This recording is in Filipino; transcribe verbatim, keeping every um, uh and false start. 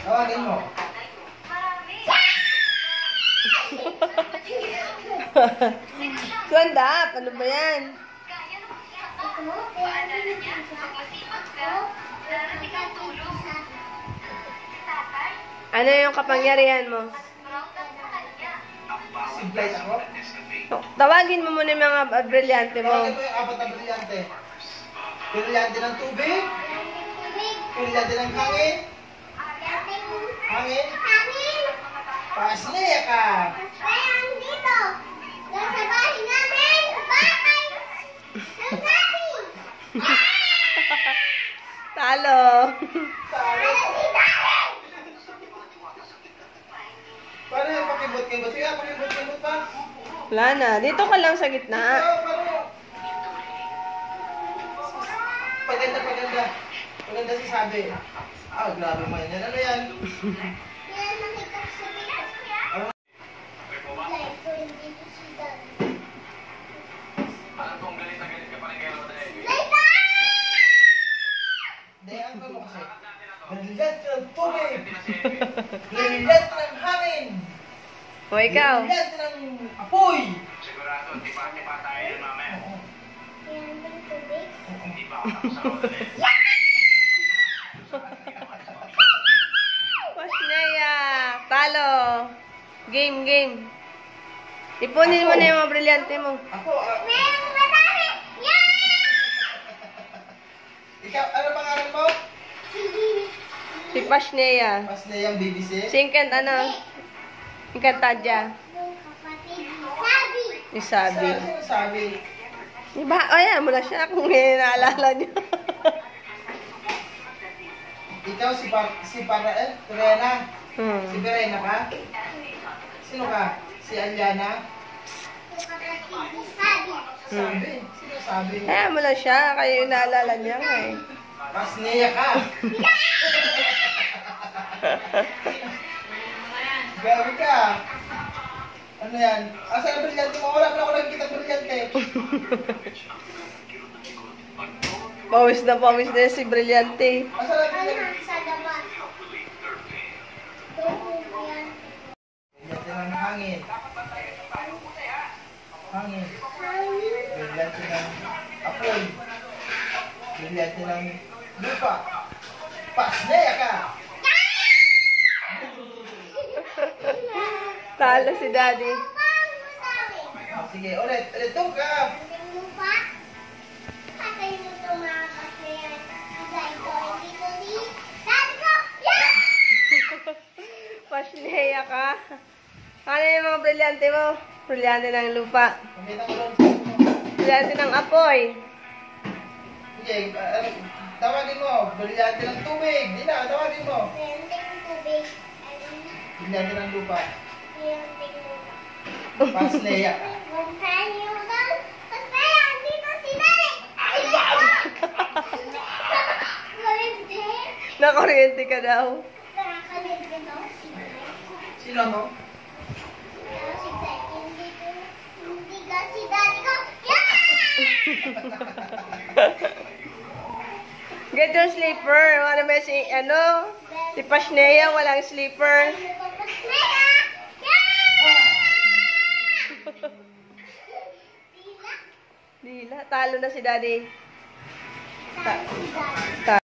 Tawagin mo. Ganda, ano ba yan? Ano yung kapangyarihan mo? Simplize ako. Tawagin mo muna yung mga brilyante mo. Tawagin mo yung apat na brilyante. Brilyante ng tubig. Brilyante ng hangin. Hangin. Pasnea ka. Talo. Paano yung pakibot-kibot? Sige, pakibot-kibot pa. Wala na. Dito ka lang sa gitna. Paganda, paganda. Paganda si sabi. Ah, grabe mo yan. Ano yan? Dayaan ka mo kasi. Brilyante ng tubig. Brilyante ng hangin. O, ikaw. Brilyante ng apoy. Sigurado, di pa di pa tayo yun mamaya. Hindi pa ako nakasama. Pasnea. Talo. Game, game. Ipunin mo na yung mga brilyante mo. Ako, ah, ikaw, ano pangalan mo? Si Pasnea. Pasnea ang B B C. Si Inkant, ano? Inkantadya. Ni Sabi. Sino sabi? Diba? O yan, mula siya kung may naalala niyo. Ikaw si Par si Para eh, Perena. Hmm. Si Perena ka? Sino ka? Si Aliana? Sabi. Sino sabi? Kaya mula siya, kayo yung naalala niya nga eh. Pasnea ka. Gabi ka. Ano yan? Asa ang brilyante mo? Wala pa ako nakikita brilyante. Pawis na pawis na si Brilyante. Asa ang brilyante? Brilyante ng hangin. Hangin. Brilyante ng apoy. Brilyante ng lupa. Pasnea ka. Talo si Daddy. Sige, ulit. Ulit. Ito ka. Pasnea ka. Ano yung mga brilyante mo? Brilyante ng lupa. Pagkita ko lang. Brilyante ng apoy. Sige, uh, tawagin mo. Brilyante ng tubig. Di na, tawagin mo. Brilyante ng lupa. Pasnea. Nakuryente ka daw. Sino mo? Get your sleeper. Ano ba si, ano? Si Pasnea, walang sleeper. Dila, talo na si Daddy. Ta ta